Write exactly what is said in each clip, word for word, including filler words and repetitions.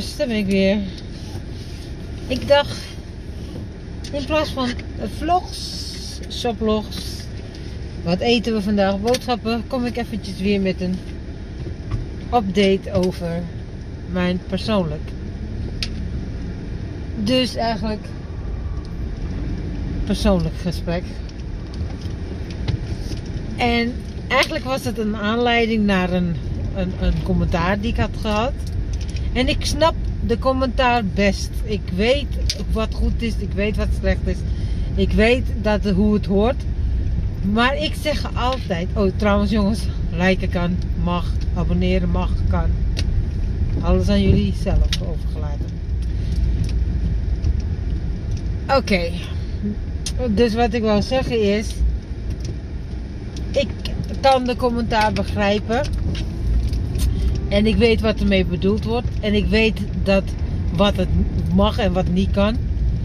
jongens, daar ben ik weer. Ik dacht, in plaats van vlogs, shoplogs, wat eten we vandaag, boodschappen, kom ik eventjes weer met een update over mijn persoonlijk. Dus eigenlijk persoonlijk gesprek. En eigenlijk was het een aanleiding naar een, een, een commentaar die ik had gehad. En ik snap de commentaar best. Ik weet wat goed is, ik weet wat slecht is. Ik weet dat, hoe het hoort. Maar ik zeg altijd, oh trouwens jongens, liken kan, mag, abonneren mag, kan. Alles aan jullie zelf overgelaten. Oké, okay. Dus wat ik wil zeggen is, ik kan de commentaar begrijpen. En ik weet wat ermee bedoeld wordt. En ik weet dat wat het mag en wat niet kan.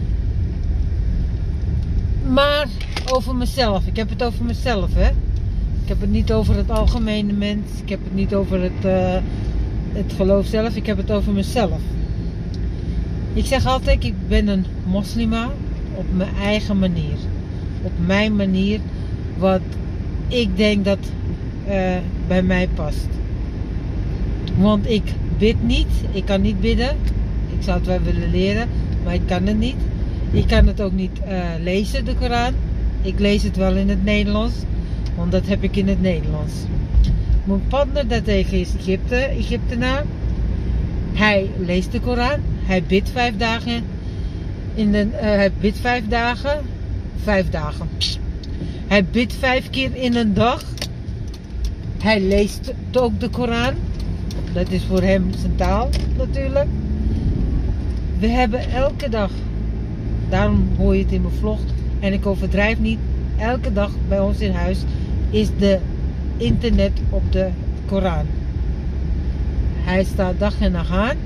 Maar over mezelf. Ik heb het over mezelf, hè. Ik heb het niet over het algemene mens. Ik heb het niet over het, uh, het geloof zelf. Ik heb het over mezelf. Ik zeg altijd, ik ben een moslima op mijn eigen manier. Op mijn manier. Wat ik denk dat uh, bij mij past. Want ik bid niet. Ik kan niet bidden. Ik zou het wel willen leren. Maar ik kan het niet. Ik kan het ook niet uh, lezen, de Koran. Ik lees het wel in het Nederlands. Want dat heb ik in het Nederlands. Mijn partner daartegen is Egypte, Egyptenaar. Hij leest de Koran. Hij bidt vijf dagen. In de, uh, hij bidt vijf dagen. Vijf dagen. Hij bidt vijf keer in een dag. Hij leest ook de Koran. Dat is voor hem zijn taal natuurlijk. We hebben elke dag, daarom hoor je het in mijn vlog, en ik overdrijf niet, elke dag bij ons in huis is de internet op de Koran. Hij staat dag en nacht aan.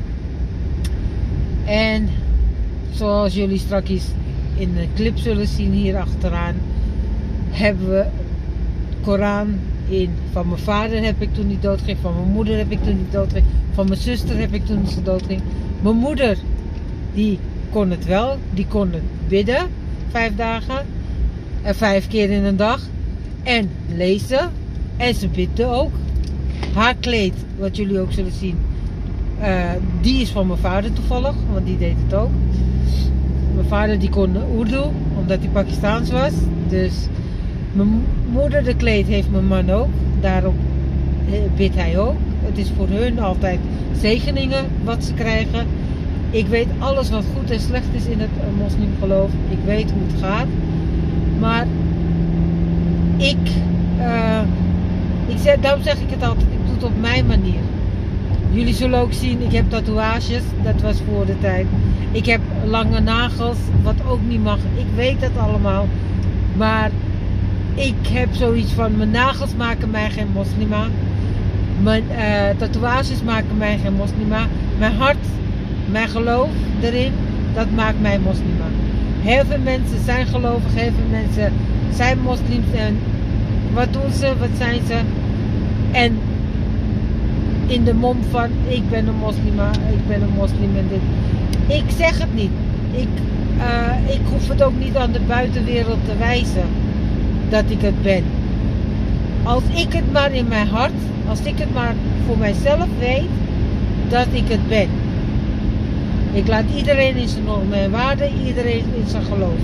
En zoals jullie straks in de clip zullen zien hier achteraan, hebben we Koran in. Van mijn vader heb ik toen hij doodging, van mijn moeder heb ik toen hij doodging, van mijn zuster heb ik toen ze doodging. Mijn moeder, die kon het wel, die kon het bidden, vijf dagen, en vijf keer in een dag, en lezen, en ze bidde ook. Haar kleed, wat jullie ook zullen zien, uh, die is van mijn vader toevallig, want die deed het ook. Mijn vader die kon Urdu, omdat hij Pakistaans was, dus mijn moeder de kleed heeft mijn man ook, daarop bidt hij ook. Het is voor hun altijd zegeningen wat ze krijgen. Ik weet alles wat goed en slecht is in het moslimgeloof. Ik weet hoe het gaat. Maar ik, uh, ik zeg, daarom zeg ik het altijd, ik doe het op mijn manier. Jullie zullen ook zien, ik heb tatoeages, dat was voor de tijd. Ik heb lange nagels, wat ook niet mag. Ik weet dat allemaal. Maar ik heb zoiets van, mijn nagels maken mij geen moslima. Mijn uh, tatoeages maken mij geen moslima. Mijn hart, mijn geloof erin, dat maakt mij moslima. Heel veel mensen zijn gelovig, heel veel mensen zijn moslims. En wat doen ze, wat zijn ze? En in de mom van, ik ben een moslima, ik ben een moslim en dit. Ik zeg het niet. Ik, uh, ik hoef het ook niet aan de buitenwereld te wijzen dat ik het ben. Als ik het maar in mijn hart, als ik het maar voor mijzelf weet, dat ik het ben. Ik laat iedereen in zijn normen en waarden, iedereen in zijn geloof.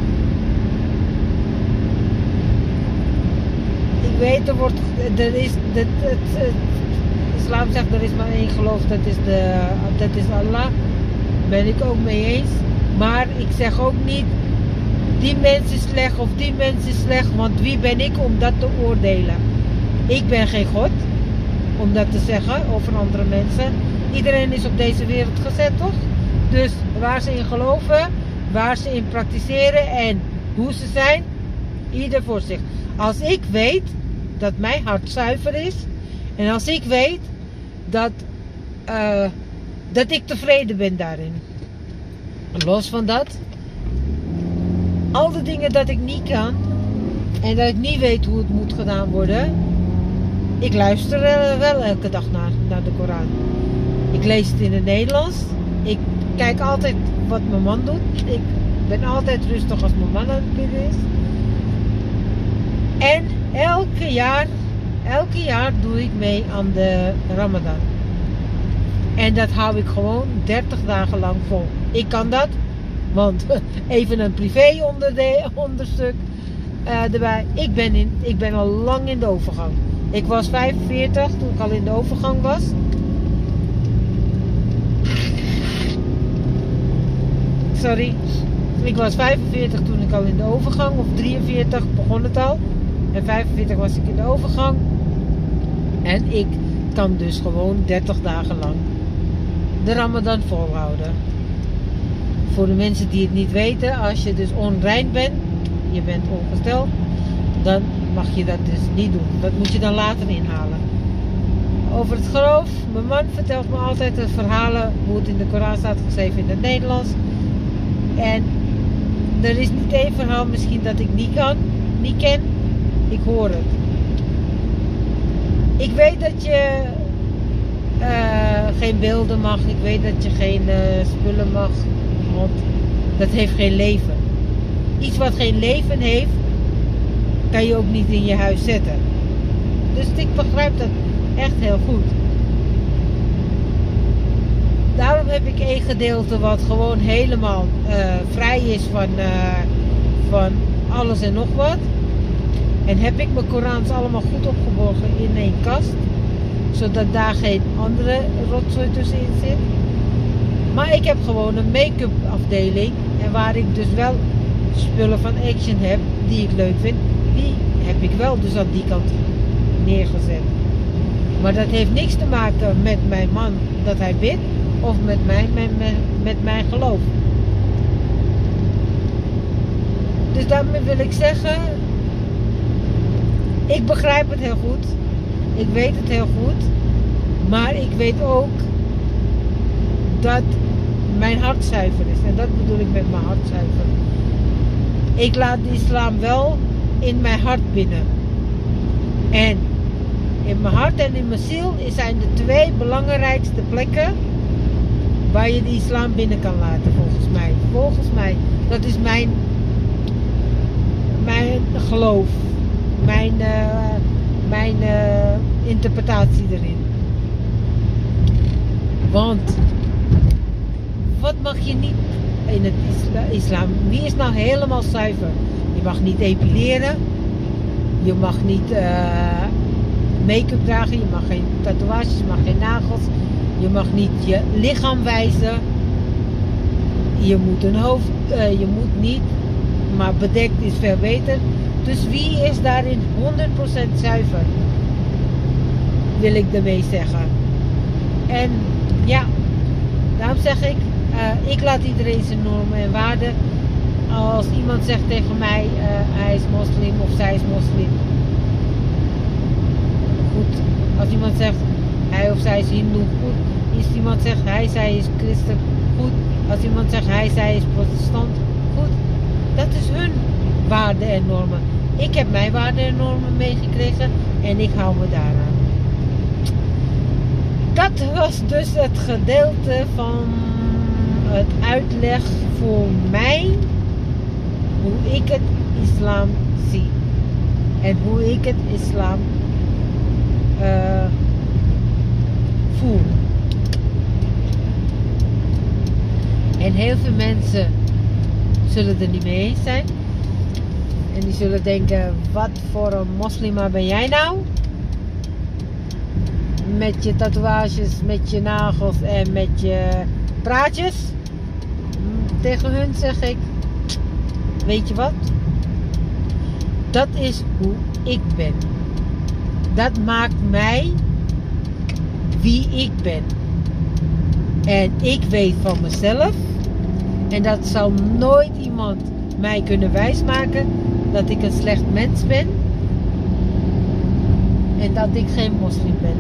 Ik weet, er wordt, er is, het, het, het, islam zegt, er is maar één geloof, dat is, de, dat is Allah. Ben ik ook mee eens. Maar ik zeg ook niet, die mens is slecht of die mens is slecht, want wie ben ik om dat te oordelen? Ik ben geen God om dat te zeggen over andere mensen. Iedereen is op deze wereld gezet, toch? Dus waar ze in geloven, waar ze in praktiseren en hoe ze zijn, ieder voor zich. Als ik weet dat mijn hart zuiver is en als ik weet dat, uh, dat ik tevreden ben daarin. Los van dat, al de dingen dat ik niet kan en dat ik niet weet hoe het moet gedaan worden, ik luister wel elke dag naar, naar de Koran. Ik lees het in het Nederlands. Ik kijk altijd wat mijn man doet. Ik ben altijd rustig als mijn man aan het bidden is. En elke jaar, elke jaar doe ik mee aan de Ramadan. En dat hou ik gewoon dertig dagen lang vol. Ik kan dat, want even een privé onderstuk uh, erbij. Ik ben, in, ik ben al lang in de overgang. Ik was vijfenveertig toen ik al in de overgang was. Sorry. Ik was vijfenveertig toen ik al in de overgang, of drieënveertig begon het al. En vijfenveertig was ik in de overgang. En ik kan dus gewoon dertig dagen lang de Ramadan volhouden. Voor de mensen die het niet weten, als je dus onrein bent, je bent ongesteld, dan mag je dat dus niet doen. Dat moet je dan later inhalen. Over het geloof, mijn man vertelt me altijd de verhalen hoe het in de Koran staat geschreven in het Nederlands. En er is niet één verhaal misschien dat ik niet kan, niet ken. Ik hoor het. Ik weet dat je uh, geen beelden mag. Ik weet dat je geen uh, spullen mag. Want dat heeft geen leven. Iets wat geen leven heeft, kan je ook niet in je huis zetten. Dus ik begrijp dat echt heel goed. Daarom heb ik één gedeelte wat gewoon helemaal uh, vrij is van, uh, van alles en nog wat. En heb ik mijn Korans allemaal goed opgeborgen in één kast. Zodat daar geen andere rotzooi tussenin zit. Maar ik heb gewoon een make-up afdeling. En waar ik dus wel spullen van Action heb die ik leuk vind. Die heb ik wel dus aan die kant neergezet. Maar dat heeft niks te maken met mijn man dat hij bidt. Of met mij, met, met, met mijn geloof. Dus daarmee wil ik zeggen, ik begrijp het heel goed. Ik weet het heel goed. Maar ik weet ook dat mijn hart zuiver is. En dat bedoel ik met mijn hart zuiver. Ik laat de islam wel in mijn hart binnen. En in mijn hart en in mijn ziel zijn de twee belangrijkste plekken waar je de islam binnen kan laten, volgens mij. Volgens mij. Dat is mijn, mijn geloof. Mijn, uh, mijn uh, interpretatie erin. Want wat mag je niet in het isla islam? Wie is nou helemaal zuiver? Je mag niet epileren. Je mag niet uh, make-up dragen. Je mag geen tatoeages. Je mag geen nagels. Je mag niet je lichaam wijzen. Je moet een hoofd, uh, je moet niet, maar bedekt is veel beter. Dus wie is daarin honderd procent zuiver? Wil ik ermee zeggen. En ja, daarom zeg ik, uh, ik laat iedereen zijn normen en waarden. Als iemand zegt tegen mij, uh, hij is moslim of zij is moslim. Goed, als iemand zegt, hij of zij is hindoe, goed. Als iemand zegt hij, zij is christen, goed. Als iemand zegt hij, zij is protestant, goed. Dat is hun waarden en normen. Ik heb mijn waarden en normen meegekregen en ik hou me daaraan. Dat was dus het gedeelte van het uitleg voor mij. Hoe ik het islam zie. En hoe ik het islam uh, voel. En heel veel mensen zullen er niet mee eens zijn. En die zullen denken, wat voor een moslima ben jij nou? Met je tatoeages, met je nagels en met je praatjes. Tegen hun zeg ik, weet je wat? Dat is hoe ik ben. Dat maakt mij wie ik ben. En ik weet van mezelf, en dat zal nooit iemand mij kunnen wijsmaken, dat ik een slecht mens ben en dat ik geen moslim ben.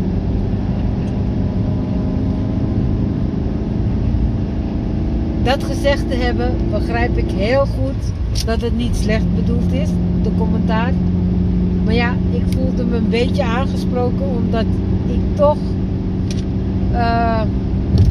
Dat gezegd te hebben, begrijp ik heel goed dat het niet slecht bedoeld is, de commentaar. Maar ja, ik voelde me een beetje aangesproken omdat ik toch uh,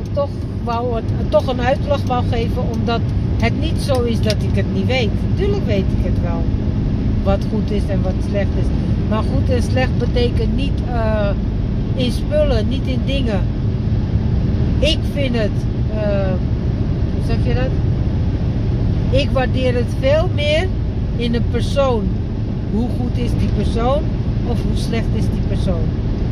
toch, wou het, toch een uitslag wou geven, omdat het niet zo is dat ik het niet weet. Tuurlijk weet ik het wel, wat goed is en wat slecht is. Maar goed en slecht betekent niet uh, in spullen, niet in dingen. Ik vind het, uh, hoe zeg je dat? Ik waardeer het veel meer in een persoon. Hoe goed is die persoon of hoe slecht is die persoon.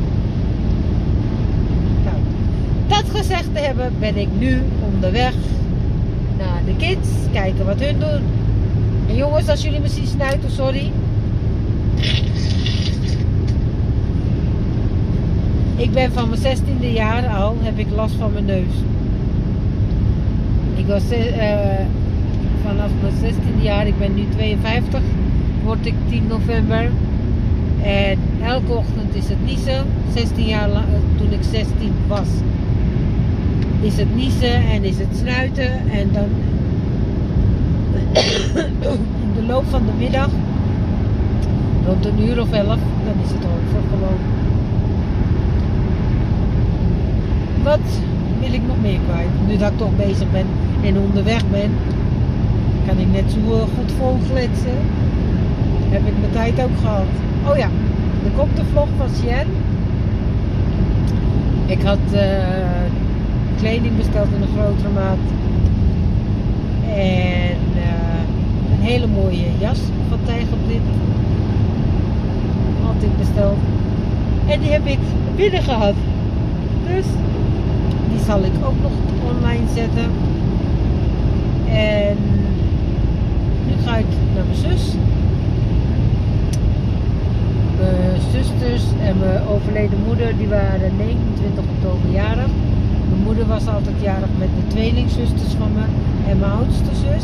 Nou, dat gezegd te hebben, ben ik nu onderweg naar de kids. Kijken wat hun doen. En jongens, als jullie me zien snuiten, sorry. Ik ben van mijn zestiende jaar al, heb ik last van mijn neus. Ik was uh, vanaf mijn zestiende jaar, ik ben nu tweeënvijftig, word ik tien november. En elke ochtend is het niezen. zestien jaar lang, toen ik zestien was, is het niezen en is het snuiten. En dan in de loop van de middag, rond een uur of elf, dan is het over gewoon. Wat wil ik nog meer kwijt? Nu dat ik toch bezig ben en onderweg ben, kan ik net zo goed volkletsen. Heb ik mijn tijd ook gehad. Oh ja, er komt de vlog van Sjen. Ik had uh, kleding besteld in een grotere maat. En uh, een hele mooie jas van Tijgerprint. Had ik besteld. En die heb ik binnen gehad. Dus die zal ik ook nog online zetten. En nu ga ik naar mijn zus. Mijn zusters en mijn overleden moeder, die waren negenentwintig oktober jarig. Mijn moeder was altijd jarig met de tweelingzusters van me en mijn oudste zus.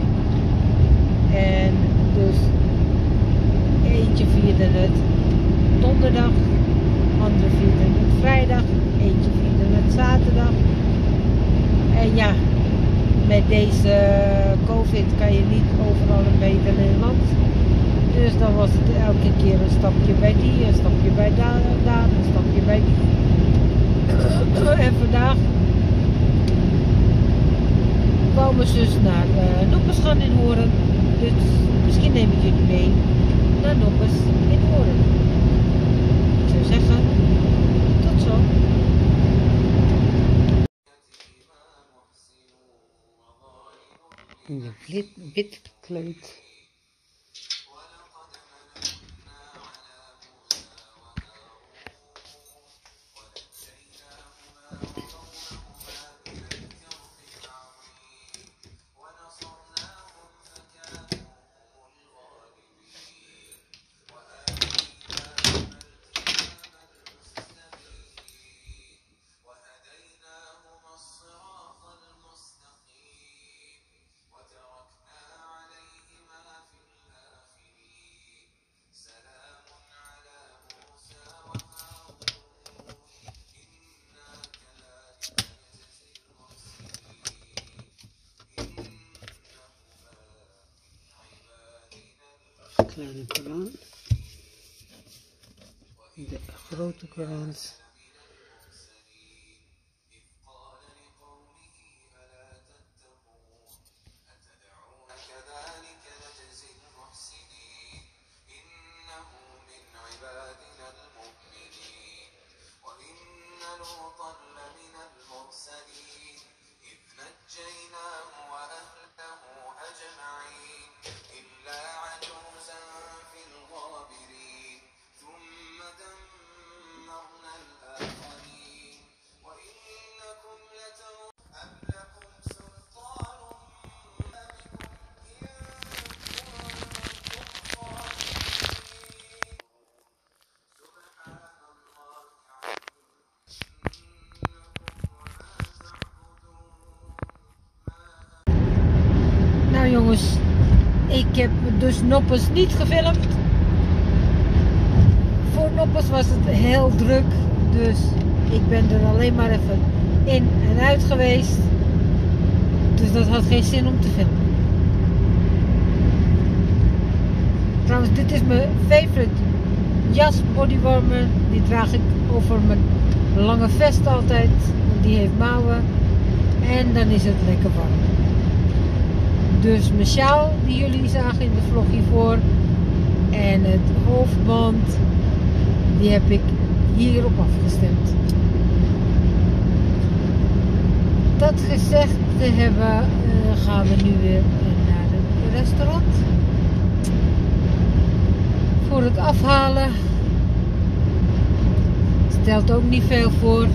En dus eentje vierde het donderdag, andere vierde het vrijdag, eentje vierde het zaterdag. En ja, met deze COVID kan je niet overal een beter in het land. Dus dan was het elke keer een stapje bij die, een stapje bij daar, daar een stapje bij die. En vandaag wou mijn zus naar uh, Noppes gaan in Horen. Dus misschien neem ik jullie mee naar Noppes in Horen. Ik zou zeggen, tot zo. In de wit, wit gekleed. Kleine Koran, de grote Korans. Nou jongens, ik heb dus Noppes niet gefilmd. Voor Noppes was het heel druk, dus ik ben er alleen maar even in en uit geweest. Dus dat had geen zin om te filmen. Trouwens, dit is mijn favorite jas, bodywarmer. Die draag ik over mijn lange vest altijd, want die heeft mouwen. En dan is het lekker warm. Dus mijn sjaal die jullie zagen in de vlog hiervoor en het hoofdband, die heb ik hierop afgestemd. Dat gezegd te hebben, uh, gaan we nu weer naar het restaurant. Voor het afhalen stelt ook niet veel voor.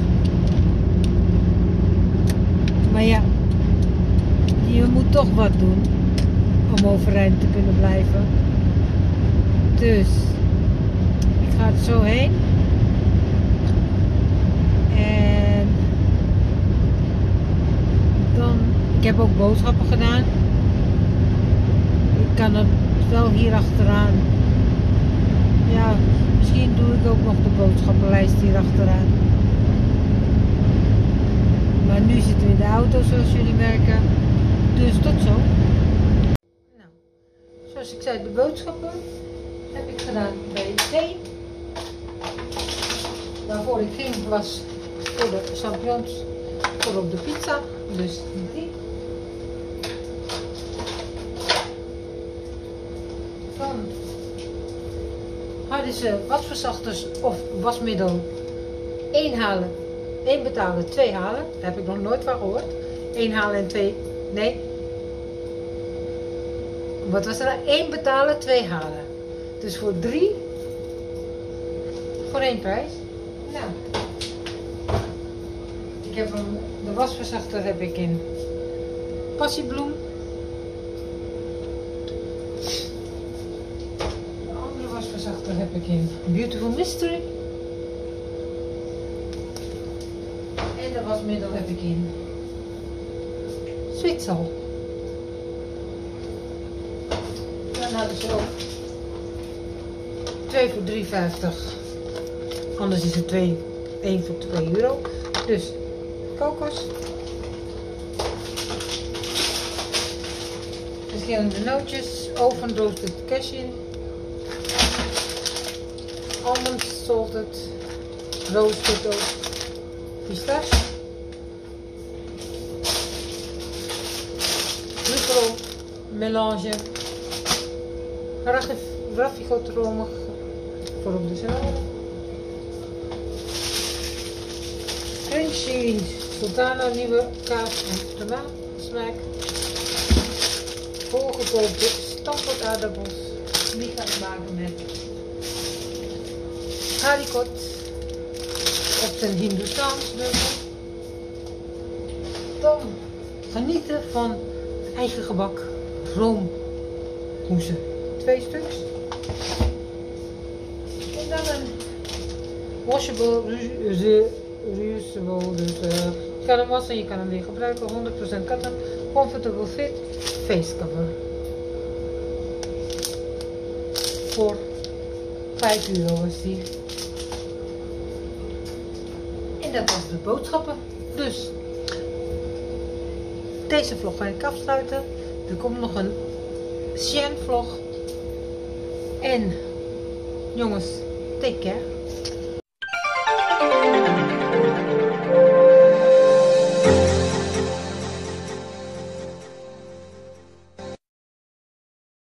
Maar ja, je moet toch wat doen om overeind te kunnen blijven. Dus ik ga er zo heen. En dan, ik heb ook boodschappen gedaan. Ik kan het wel hier achteraan. Ja, misschien doe ik ook nog de boodschappenlijst hier achteraan. Maar nu zitten we in de auto zoals jullie merken. Dus tot zo. Nou, zoals ik zei, de boodschappen heb ik gedaan bij Zee. Waarvoor ik ging was voor de champignons voor op de pizza. Dus die. Dan hadden ze wasverzachters of wasmiddel. één halen, één betalen, twee halen. Daar heb ik nog nooit van gehoord. één halen en twee, nee. Wat was er nou? één betalen, twee halen. Dus voor drie, voor één prijs. Nou, ik heb een, de wasverzachter heb ik in passiebloem. De andere wasverzachter heb ik in Beautiful Mystery. En de wasmiddel heb ik in Sweet Salt. Dan hadden ze ook twee voor drie vijftig. Anders is het twee, één voor twee euro. Dus kokos. Verschillende nootjes. Oven roasted cashew. Almond salted. Roasted ook. Pistache. Truffel melange. Raffigot romig voor op de salade. Crunchy sultana nieuwe kaas en tomaat smaak. Volgekookte stampot aardappels. Die gaan we maken met haricot. Op zijn Hindoestaans nummer. Dan genieten van eigen gebak roomhoezen. Twee stuks. En dan een washable, reusable. Dus uh, je kan hem wassen en je kan hem weer gebruiken. honderd procent cotton, comfortable fit, face cover. Voor vijf euro was die. En dat was de boodschappen. Dus deze vlog ga ik afsluiten. Er komt nog een Shein vlog. En jongens, take care.